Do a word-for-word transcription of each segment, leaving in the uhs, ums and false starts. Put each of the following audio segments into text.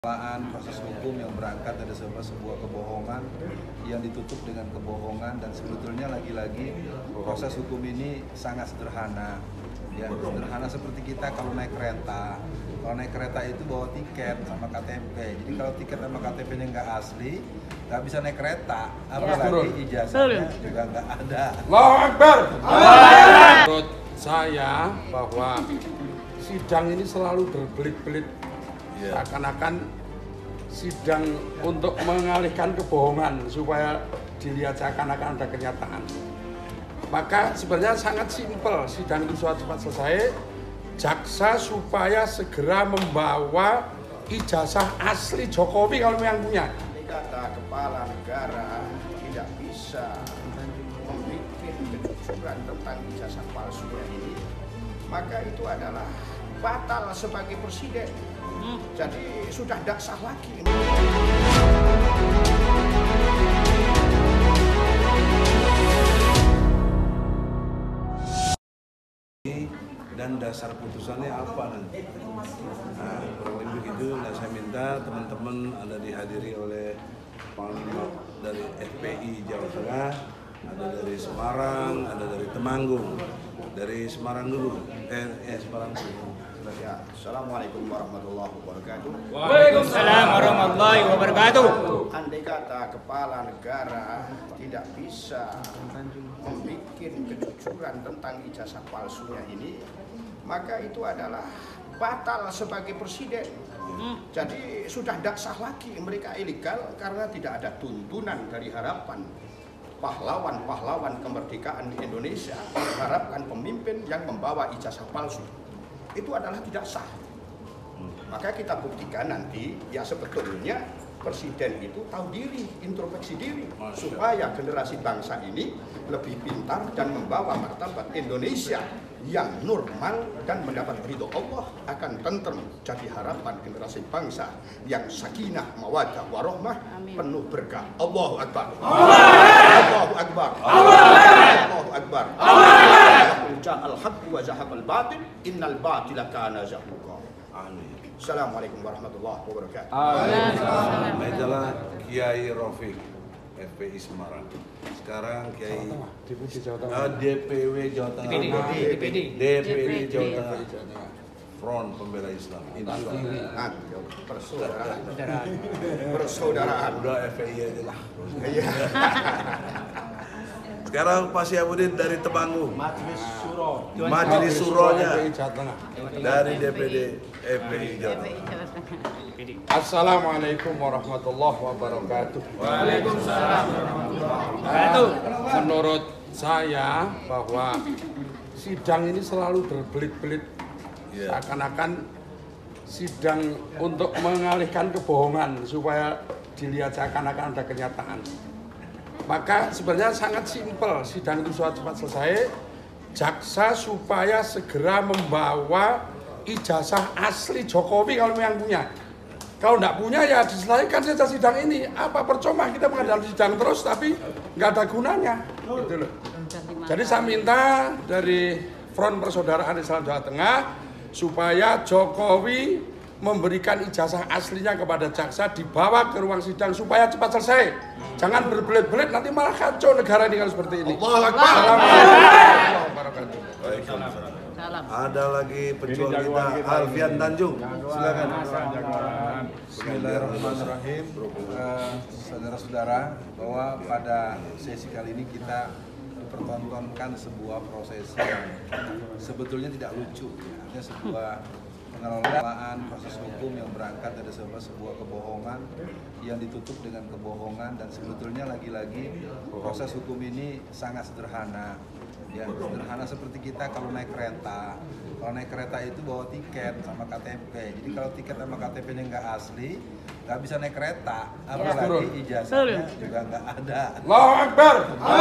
Proses hukum yang berangkat dari sebuah, sebuah kebohongan yang ditutup dengan kebohongan, dan sebetulnya lagi-lagi proses hukum ini sangat sederhana. Ya, sederhana seperti kita kalau naik kereta. Kalau naik kereta itu bawa tiket sama K T P. Jadi kalau tiket sama K T P-nya nggak asli, nggak bisa naik kereta. Apalagi ijazahnya juga nggak ada. Allahu Akbar. Menurut saya bahwa sidang ini selalu berbelit-belit. Seakan-akan sidang untuk mengalihkan kebohongan supaya dilihat seakan-akan ada kenyataan. Maka sebenarnya sangat simpel, sidang itu cepat selesai. Jaksa supaya segera membawa ijazah asli Jokowi kalau yang punya. Kata kepala negara tidak bisa membuat kejujuran tentang ijazah palsunya ini, maka itu adalah batal sebagai presiden. Jadi sudah tidak sah lagi. Dan dasar putusannya apa nanti? Nah, kurang lebih begitu. Nah, saya minta teman-teman ada dihadiri oleh panglima dari F P I Jawa Tengah, ada dari Semarang, ada dari Temanggung. Dari Semarang dulu. Eh, eh Semarang dulu. Ya, Assalamualaikum warahmatullahi wabarakatuh. Waalaikumsalam warahmatullahi wabarakatuh. Andai kata kepala negara tidak bisa membuat kejujuran tentang ijazah palsunya ini, maka itu adalah batal sebagai presiden. Jadi sudah tidak sah lagi, mereka ilegal karena tidak ada tuntunan dari harapan pahlawan-pahlawan kemerdekaan di Indonesia, mengharapkan pemimpin yang membawa ijazah palsu. Itu adalah tidak sah. Maka kita buktikan nanti, ya sebetulnya presiden itu tahu diri, introspeksi diri, supaya generasi bangsa ini lebih pintar dan membawa martabat Indonesia yang normal dan mendapat ridho Allah, akan tentrem. Jadi harapan generasi bangsa yang sakinah, mawaddah, warahmah, penuh berkah. Allahu Akbar. Allahu Akbar. Allahu Akbar. Ja'al haqq wa zahaqal batil, innal batila kana zahuqa. Amin. Assalamualaikum warahmatullahi wabarakatuh. Amin. Adalah Kiai Rafiq, F P I Semarang. Sekarang Kiai D P D Jawa Tengah. uh, D P W Jawa Tengah. D P D. D P D Jawa Tengah. Front Pembela Islam. Insyaallah. Persaudaraan. Persaudaraan. Udah F P I aja lah. Iya. Sekarang Pak Syabuddin dari Temanggung. Majelis Suro. Majelis Suronya D P D Jawa Tengah. dari D P D F P I Jawa Tengah. Assalamualaikum warahmatullahi wabarakatuh. Waalaikumsalam warahmatullahi wabarakatuh. Menurut saya bahwa sidang ini selalu berbelit-belit. Seakan-akan sidang untuk mengalihkan kebohongan supaya dilihat seakan-akan ada kenyataan. Maka sebenarnya sangat simpel, sidang itu cepat selesai. Jaksa supaya segera membawa ijazah asli Jokowi kalau yang punya. Kalau tidak punya ya diselesaikan saja sidang ini. Apa percuma kita mengadakan sidang terus tapi nggak ada gunanya. Gitu loh. Jadi saya minta dari Front Persaudaraan Islam Jawa Tengah supaya Jokowi memberikan ijazah aslinya kepada jaksa, dibawa ke ruang sidang supaya cepat selesai. Jangan berbelit-belit, nanti malah kacau negara ini kalau seperti ini. Allahu Akbar. Waalaikumsalam. Ada lagi pejuang kita, Alfian Tanjung. Silakan. Bismillahirrahmanirrahim. Uh, Saudara-saudara, bahwa pada sesi kali ini kita dipertontonkan sebuah prosesi yang sebetulnya tidak lucu. Artinya sebuah pengelolaan proses hukum yang berangkat dari sebuah, sebuah kebohongan yang ditutup dengan kebohongan, dan sebetulnya lagi-lagi proses hukum ini sangat sederhana. Ya, sederhana seperti kita kalau naik kereta. Kalau naik kereta itu bawa tiket sama K T P. Jadi kalau tiket sama K T P-nya nggak asli, nggak bisa naik kereta. Apalagi ijazahnya juga nggak ada. Allahu Akbar.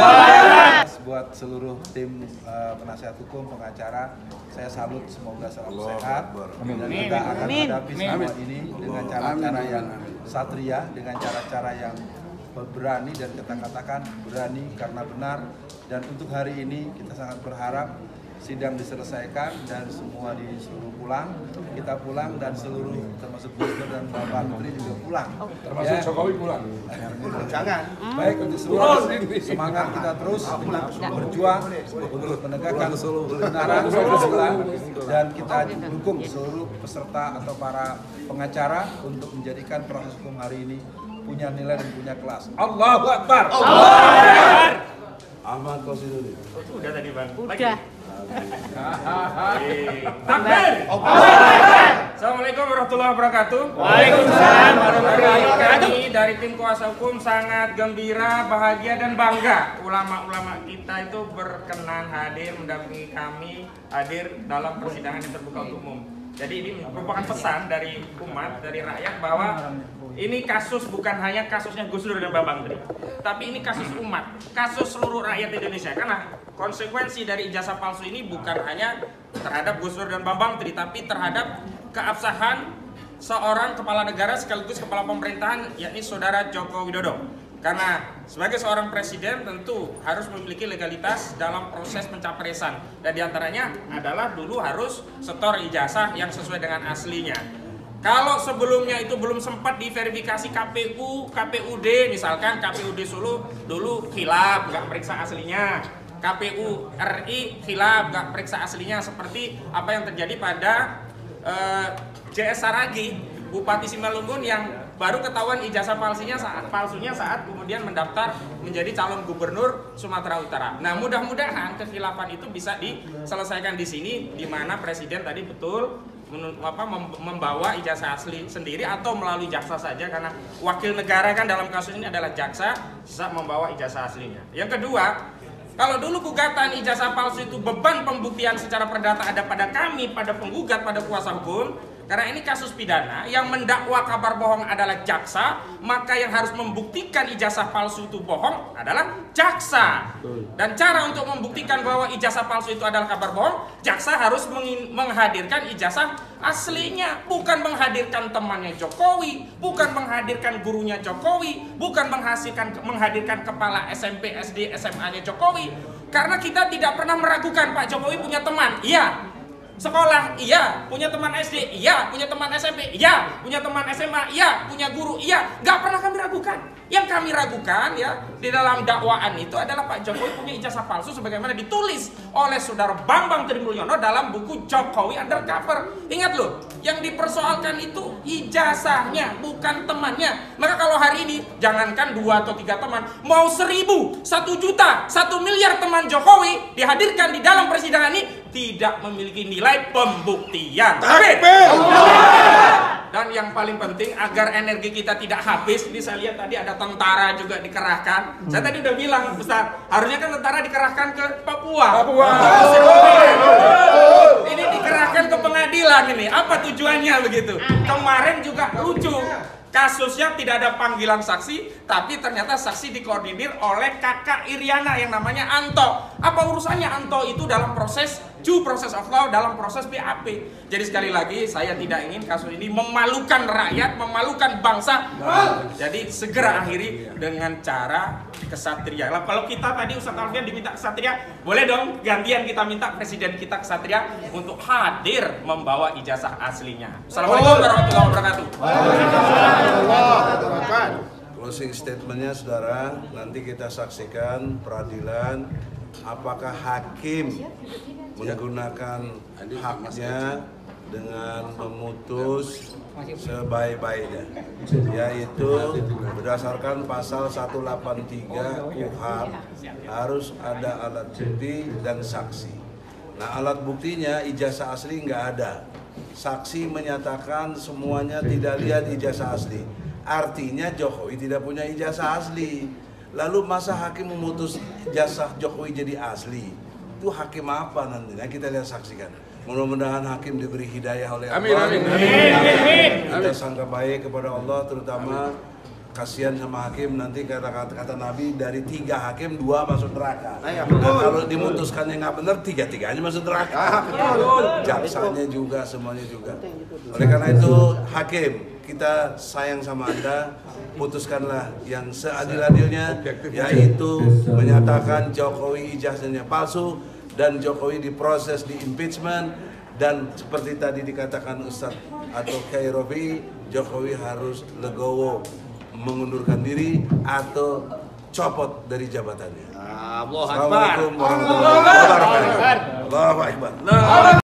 Buat seluruh tim uh, penasihat hukum, pengacara, saya salut, semoga selalu sehat dan kita akan hadapi semua ini dengan cara-cara yang satria, dengan cara-cara yang berani, dan kita katakan berani karena benar. Dan untuk hari ini kita sangat berharap sidang diselesaikan dan semua disuruh pulang, kita pulang dan seluruh termasuk Gus Dur dan Bapak Menteri juga pulang. Termasuk Ya. Jokowi pulang. Jangan. Baik untuk seluruh semangat kita terus berjuang untuk menegakkan kebenaran Pancasila dan kita dukung seluruh peserta atau para pengacara untuk menjadikan proses hukum hari ini punya nilai dan punya kelas. Allahu Akbar. Ahmad Konstitusi. Udah tadi Bang. Udah. Takbir. Assalamualaikum warahmatullahi wabarakatuh. Waalaikumsalam warahmatullahi wabarakatuh. Kami dari tim kuasa hukum sangat gembira, bahagia dan bangga ulama-ulama kita itu berkenan hadir mendampingi kami hadir dalam persidangan yang terbuka untuk umum. Jadi ini merupakan pesan dari umat, dari rakyat bahwa ini kasus bukan hanya kasusnya Gus Dur dan Bambang Tri, tapi ini kasus umat, kasus seluruh rakyat Indonesia. Karena konsekuensi dari ijazah palsu ini bukan hanya terhadap Gus Dur dan Bambang Tri, tapi terhadap keabsahan seorang kepala negara sekaligus kepala pemerintahan, yakni Saudara Joko Widodo. Karena sebagai seorang presiden tentu harus memiliki legalitas dalam proses pencapresan, dan diantaranya adalah dulu harus setor ijazah yang sesuai dengan aslinya. Kalau sebelumnya itu belum sempat diverifikasi K P U, K P U D, misalkan K P U D Solo dulu khilaf, nggak periksa aslinya. K P U R I khilaf, nggak periksa aslinya, seperti apa yang terjadi pada uh, J S Saragi, Bupati Simalungun yang baru ketahuan ijazah palsunya saat palsunya saat kemudian mendaftar menjadi calon gubernur Sumatera Utara. Nah, mudah-mudahan kekhilafan itu bisa diselesaikan di sini, di mana presiden tadi betul apa, membawa ijazah asli sendiri atau melalui jaksa saja, karena wakil negara kan dalam kasus ini adalah jaksa, bisa membawa ijazah aslinya. Yang kedua, kalau dulu gugatan ijazah palsu itu beban pembuktian secara perdata ada pada kami, pada penggugat, pada kuasa hukum. Karena ini kasus pidana, yang mendakwa kabar bohong adalah jaksa, maka yang harus membuktikan ijazah palsu itu bohong adalah jaksa. Dan cara untuk membuktikan bahwa ijazah palsu itu adalah kabar bohong, jaksa harus menghadirkan ijazah aslinya, bukan menghadirkan temannya Jokowi, bukan menghadirkan gurunya Jokowi, bukan menghasilkan menghadirkan kepala S M P, S D, S M A-nya Jokowi. Karena kita tidak pernah meragukan Pak Jokowi punya teman, iya. Sekolah, iya. Punya teman S D, iya. Punya teman S M P, iya. Punya teman S M A, iya. Punya guru, iya. Gak pernah kami ragukan. Yang kami ragukan ya di dalam dakwaan itu adalah Pak Jokowi punya ijazah palsu sebagaimana ditulis oleh Saudara Bambang Tri Mulyono dalam buku Jokowi Undercover. Ingat loh, yang dipersoalkan itu ijazahnya, bukan temannya. Maka kalau hari ini jangankan dua atau tiga teman, mau seribu, satu juta, satu miliar teman Jokowi dihadirkan di dalam persidangan ini, tidak memiliki nilai pembuktian. Takbir. Dan yang paling penting agar energi kita tidak habis, ini saya lihat tadi ada tentara juga dikerahkan. Hmm. Saya tadi udah bilang, Ustaz, harusnya kan tentara dikerahkan ke Papua. Papua. Oh. Ini dikerahkan ke pengadilan ini. Apa tujuannya begitu? Kemarin juga lucu. Kasusnya tidak ada panggilan saksi, tapi ternyata saksi dikoordinir oleh kakak Iriana yang namanya Anto. Apa urusannya Anto itu dalam proses due process of law, dalam proses B A P? Jadi sekali lagi saya tidak ingin kasus ini memalukan rakyat, memalukan bangsa. Jadi segera akhiri dengan cara kesatria. Lah, kalau kita tadi Ustaz Alfian diminta kesatria, boleh dong gantian kita minta presiden kita kesatria untuk hadir membawa ijazah aslinya. Assalamualaikum warahmatullahi wabarakatuh. Closing statementnya saudara, nanti kita saksikan peradilan apakah hakim menggunakan haknya dengan memutus sebaik-baiknya, yaitu berdasarkan pasal seratus delapan puluh tiga K U H A M harus ada alat bukti dan saksi. Nah, alat buktinya ijazah asli nggak ada. Saksi menyatakan semuanya tidak lihat ijazah asli. Artinya Jokowi tidak punya ijazah asli. Lalu masa hakim memutus ijazah Jokowi jadi asli? Itu hakim apa nanti? Nah, kita lihat saksikan. Mudah-mudahan hakim diberi hidayah oleh Allah. Amin, amin, amin. Kita sangka baik kepada Allah, terutama kasihan sama hakim nanti kata, kata kata Nabi dari tiga hakim dua masuk neraka. Nah, kalau dimutuskannya nggak benar tiga tiganya masuk neraka. Jaksanya juga semuanya juga. Oleh karena itu hakim kita sayang sama Anda, putuskanlah yang seadil-adilnya, yaitu menyatakan Jokowi ijazahnya palsu dan Jokowi diproses di impeachment, dan seperti tadi dikatakan Ustadz atau Kiai Rofi, Jokowi harus legowo mengundurkan diri atau copot dari jabatannya. Allahu Akbar. Assalamualaikum warahmatullahi wabarakatuh. Allahu Akbar.